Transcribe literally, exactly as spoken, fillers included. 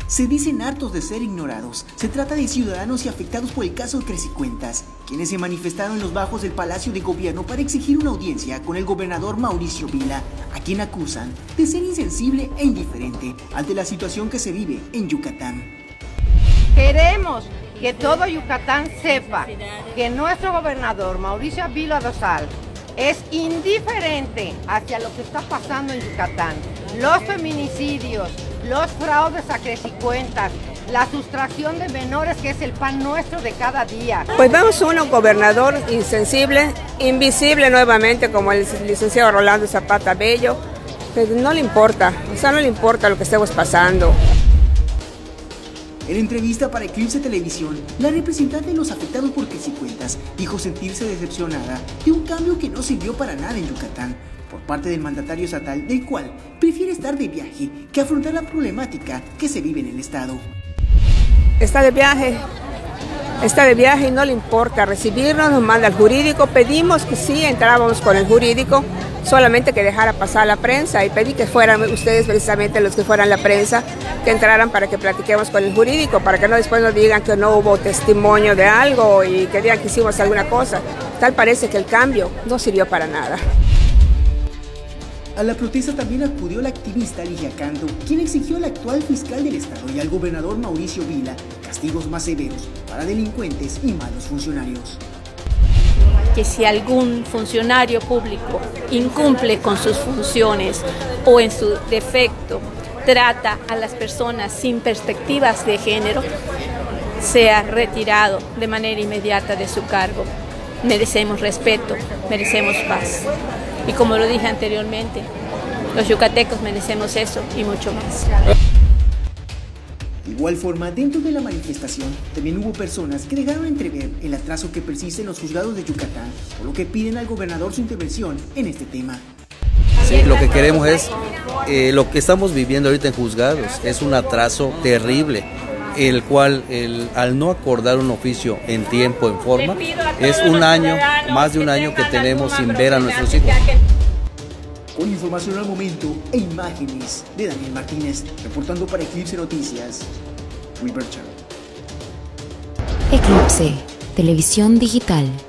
Se dicen hartos de ser ignorados. Se trata de ciudadanos y afectados por el caso de Crecicuentas, quienes se manifestaron en los bajos del Palacio de Gobierno para exigir una audiencia con el gobernador Mauricio Vila, a quien acusan de ser insensible e indiferente ante la situación que se vive en Yucatán. Queremos que todo Yucatán sepa que nuestro gobernador Mauricio Vila Dosal es indiferente hacia lo que está pasando en Yucatán. Los feminicidios, los fraudes a Crecicuentas, la sustracción de menores, que es el pan nuestro de cada día. Pues vemos un gobernador insensible, invisible nuevamente, como el licenciado Rolando Zapata Bello, pero no le importa, o sea, no le importa lo que estemos pasando. En entrevista para Eclipse Televisión, la representante de los afectados por Crecicuentas dijo sentirse decepcionada de un cambio que no sirvió para nada en Yucatán por parte del mandatario estatal, del cual prefiere estar de viaje que afrontar la problemática que se vive en el estado. Está de viaje, está de viaje y no le importa recibirnos, nos manda al jurídico. Pedimos que sí entrábamos con el jurídico, solamente que dejara pasar la prensa, y pedí que fueran ustedes precisamente los que fueran la prensa, que entraran para que platiquemos con el jurídico, para que no después nos digan que no hubo testimonio de algo y que digan que hicimos alguna cosa. Tal parece que el cambio no sirvió para nada. A la protesta también acudió la activista Ligia Cando, quien exigió al actual fiscal del estado y al gobernador Mauricio Vila castigos más severos para delincuentes y malos funcionarios. Que si algún funcionario público incumple con sus funciones o en su defecto trata a las personas sin perspectivas de género, sea retirado de manera inmediata de su cargo. Merecemos respeto, merecemos paz. Y como lo dije anteriormente, los yucatecos merecemos eso y mucho más. De igual forma, dentro de la manifestación, también hubo personas que dejaron entrever el atraso que persiste en los juzgados de Yucatán, por lo que piden al gobernador su intervención en este tema. Sí, lo que queremos es, eh, lo que estamos viviendo ahorita en juzgados, es un atraso terrible, el cual el, al no acordar un oficio en tiempo, en forma, es un año, más de un año que tenemos sin ver a nuestros hijos. Con información al momento e imágenes de Daniel Martínez, reportando para Eclipse Noticias, River Channel. Eclipse, televisión digital.